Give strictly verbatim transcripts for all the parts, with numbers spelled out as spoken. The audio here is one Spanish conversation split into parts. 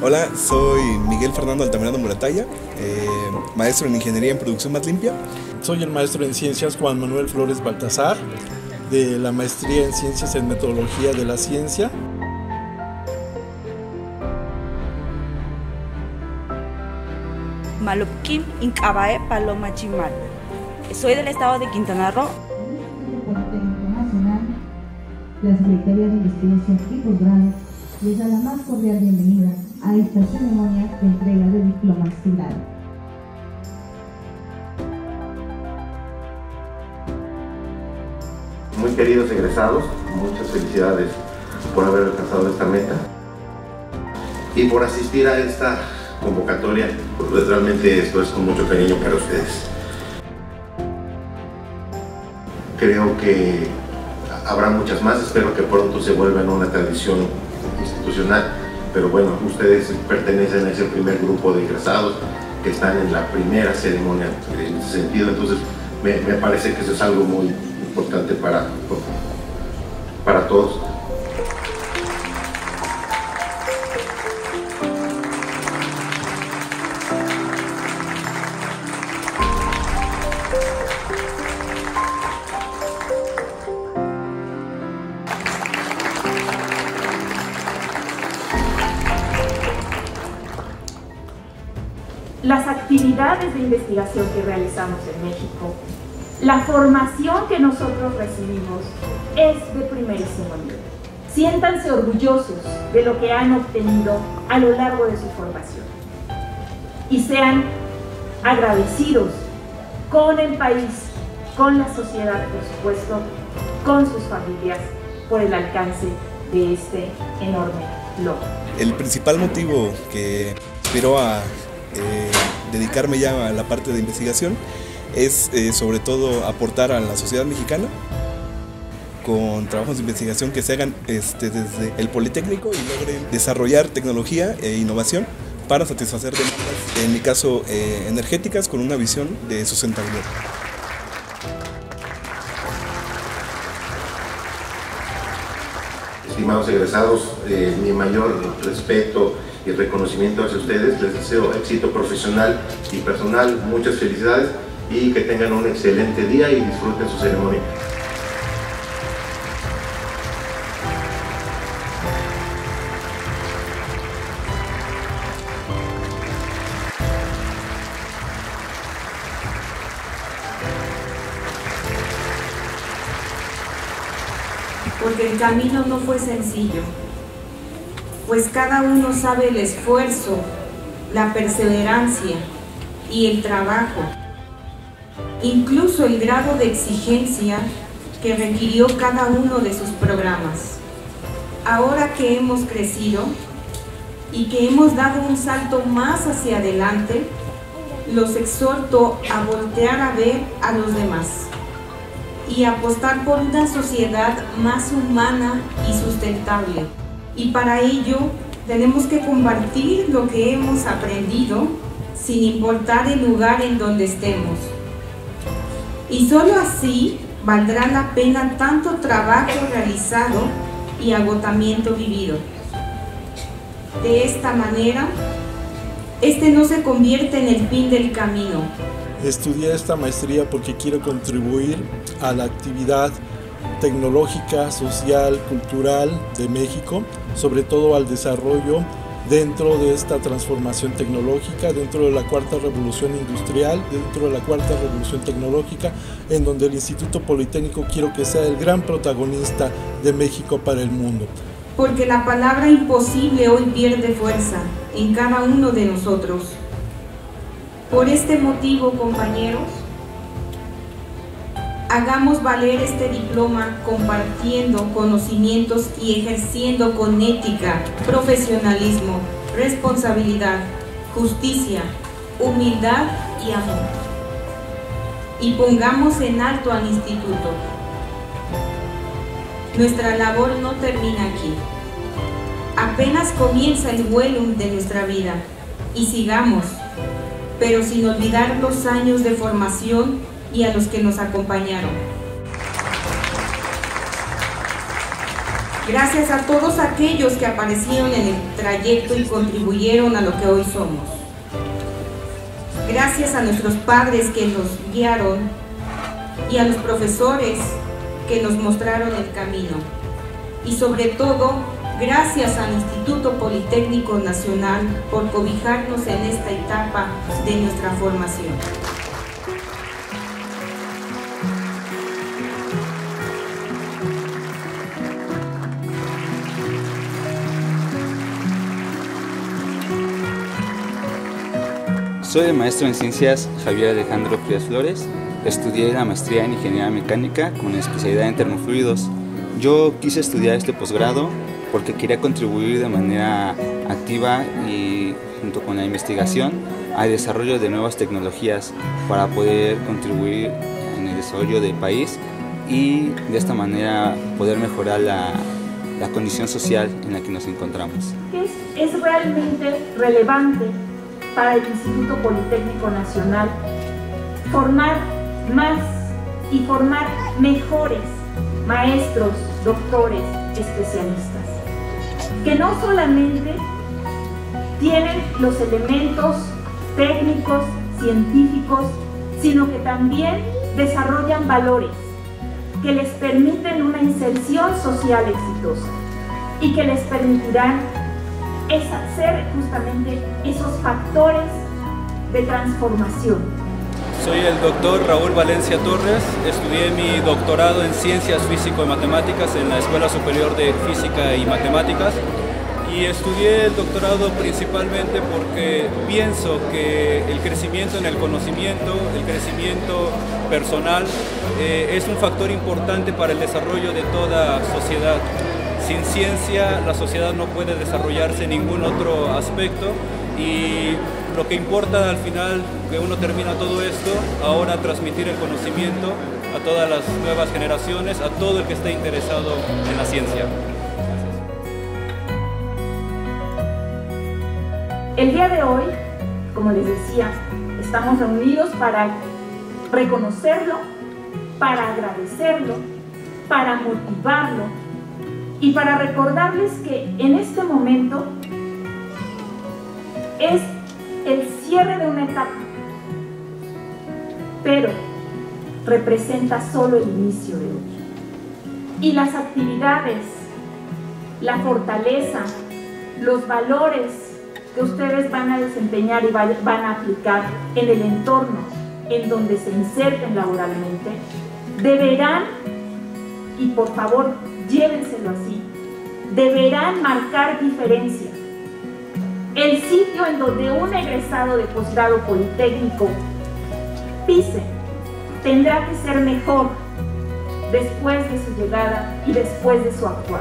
Hola, soy Miguel Fernando Altamirano Muratalla, eh, maestro en Ingeniería en Producción Más Limpia. Soy el maestro en Ciencias Juan Manuel Flores Baltazar, de la Maestría en Ciencias en Metodología de la Ciencia. Malupkim Incabae Paloma Chimal. Soy del estado de Quintana Roo. La Secretaría de Investigación y Posgrado les da la más cordial bienvenida a esta ceremonia de entrega de diplomas de grado. Muy queridos egresados, muchas felicidades por haber alcanzado esta meta y por asistir a esta convocatoria. Pues realmente esto es con mucho cariño para ustedes. Creo que habrá muchas más, espero que pronto se vuelvan una tradición institucional, pero bueno, ustedes pertenecen a ese primer grupo de egresados que están en la primera ceremonia en ese sentido, entonces me, me parece que eso es algo muy importante para, para todos. Las actividades de investigación que realizamos en México, la formación que nosotros recibimos es de primerísimo nivel. Siéntanse orgullosos de lo que han obtenido a lo largo de su formación y sean agradecidos con el país, con la sociedad, por supuesto, con sus familias, por el alcance de este enorme logro. El principal motivo que inspiró a Eh, dedicarme ya a la parte de investigación es eh, sobre todo aportar a la sociedad mexicana con trabajos de investigación que se hagan este, desde el Politécnico y logren desarrollar tecnología e innovación para satisfacer demandas, en mi caso eh, energéticas, con una visión de sustentabilidad. Estimados egresados, eh, mi mayor respeto y reconocimiento hacia ustedes. Les deseo éxito profesional y personal, muchas felicidades y que tengan un excelente día y disfruten su ceremonia. Porque el camino no fue sencillo, pues cada uno sabe el esfuerzo, la perseverancia y el trabajo, incluso el grado de exigencia que requirió cada uno de sus programas. Ahora que hemos crecido y que hemos dado un salto más hacia adelante, los exhorto a voltear a ver a los demás y apostar por una sociedad más humana y sustentable. Y para ello tenemos que compartir lo que hemos aprendido sin importar el lugar en donde estemos. Y solo así valdrá la pena tanto trabajo realizado y agotamiento vivido. De esta manera, este no se convierte en el fin del camino. Estudié esta maestría porque quiero contribuir a la actividad tecnológica, social, cultural de México, sobre todo al desarrollo dentro de esta transformación tecnológica, dentro de la cuarta revolución industrial, dentro de la cuarta revolución tecnológica, en donde el Instituto Politécnico quiero que sea el gran protagonista de México para el mundo. Porque la palabra imposible hoy pierde fuerza en cada uno de nosotros. Por este motivo, compañeros, hagamos valer este diploma compartiendo conocimientos y ejerciendo con ética, profesionalismo, responsabilidad, justicia, humildad y amor. Y pongamos en alto al instituto. Nuestra labor no termina aquí. Apenas comienza el vuelo de nuestra vida y sigamos, pero sin olvidar los años de formación y a los que nos acompañaron. Gracias a todos aquellos que aparecieron en el trayecto y contribuyeron a lo que hoy somos. Gracias a nuestros padres que nos guiaron y a los profesores que nos mostraron el camino. Y sobre todo, gracias al Instituto Politécnico Nacional por cobijarnos en esta etapa de nuestra formación. Soy el maestro en Ciencias Javier Alejandro Frías Flores. Estudié la maestría en Ingeniería Mecánica con especialidad en termofluidos. Yo quise estudiar este posgrado porque quería contribuir de manera activa y junto con la investigación al desarrollo de nuevas tecnologías para poder contribuir en el desarrollo del país y de esta manera poder mejorar la, la condición social en la que nos encontramos. Es, es realmente relevante para el Instituto Politécnico Nacional formar más y formar mejores maestros, doctores, especialistas, que no solamente tienen los elementos técnicos, científicos, sino que también desarrollan valores que les permiten una inserción social exitosa y que les permitirán es hacer justamente esos factores de transformación. Soy el doctor Raúl Valencia Torres, estudié mi doctorado en Ciencias Físico y Matemáticas en la Escuela Superior de Física y Matemáticas y estudié el doctorado principalmente porque pienso que el crecimiento en el conocimiento, el crecimiento personal eh, es un factor importante para el desarrollo de toda sociedad. Sin ciencia la sociedad no puede desarrollarse en ningún otro aspecto y lo que importa al final que uno termina todo esto, ahora transmitir el conocimiento a todas las nuevas generaciones, a todo el que esté interesado en la ciencia. El día de hoy, como les decía, estamos reunidos para reconocerlo, para agradecerlo, para motivarlo, y para recordarles que en este momento es el cierre de una etapa, pero representa solo el inicio de otra. Y las actividades, la fortaleza, los valores que ustedes van a desempeñar y van a aplicar en el entorno en donde se inserten laboralmente, deberán, y por favor, llévenselo así, deberán marcar diferencia. El sitio en donde un egresado de posgrado politécnico pise tendrá que ser mejor después de su llegada y después de su actuar.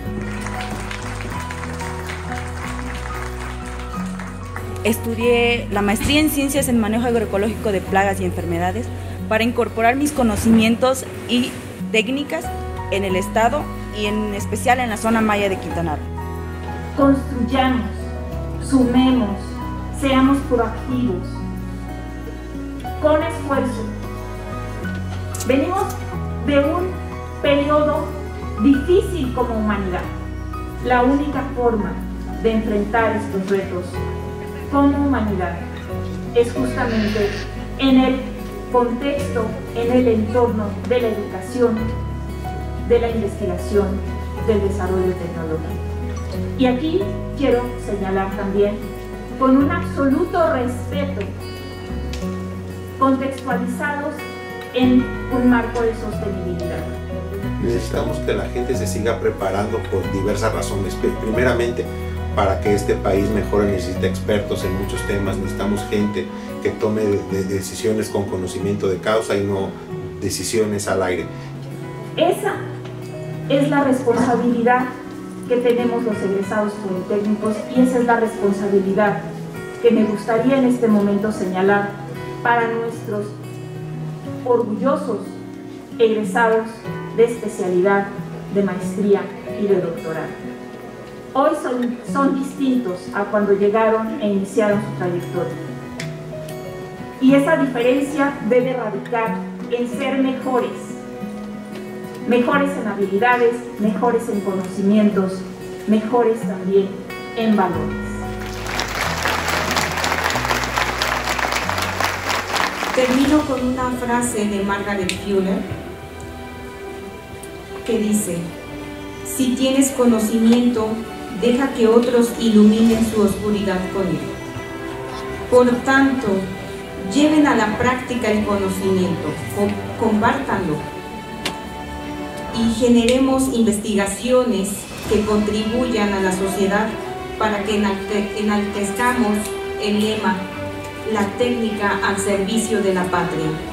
Estudié la maestría en Ciencias en Manejo Agroecológico de Plagas y Enfermedades para incorporar mis conocimientos y técnicas en el estado y en especial en la zona maya de Quintana Roo. Construyamos, sumemos, seamos proactivos, con esfuerzo. Venimos de un periodo difícil como humanidad. La única forma de enfrentar estos retos como humanidad es justamente en el contexto, en el entorno de la educación, de la investigación, del desarrollo tecnológico. Y aquí quiero señalar también, con un absoluto respeto, contextualizados en un marco de sostenibilidad. Necesitamos que la gente se siga preparando por diversas razones. Primeramente, para que este país mejore necesita expertos en muchos temas, necesitamos gente que tome de, de decisiones con conocimiento de causa y no decisiones al aire. Esa es la responsabilidad que tenemos los egresados politécnicos y esa es la responsabilidad que me gustaría en este momento señalar para nuestros orgullosos egresados de especialidad, de maestría y de doctorado. Hoy son, son distintos a cuando llegaron e iniciaron su trayectoria. Y esa diferencia debe radicar en ser mejores, mejores en habilidades, mejores en conocimientos, mejores también en valores. Termino con una frase de Margaret Fuller que dice: si tienes conocimiento, deja que otros iluminen su oscuridad con él. Por tanto, lleven a la práctica el conocimiento, compártanlo y generemos investigaciones que contribuyan a la sociedad para que enaltezcamos el lema: la técnica al servicio de la patria.